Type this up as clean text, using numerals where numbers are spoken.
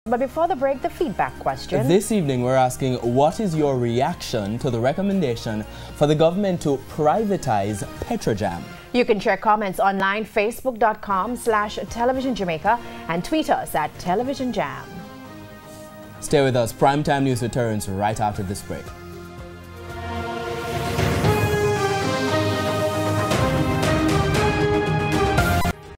But before the break, the feedback question. This evening, we're asking, what is your reaction to the recommendation for the government to privatize Petrojam? You can share comments online, facebook.com/Television Jamaica, and tweet us at Television Jam. Stay with us. Primetime News returns right after this break.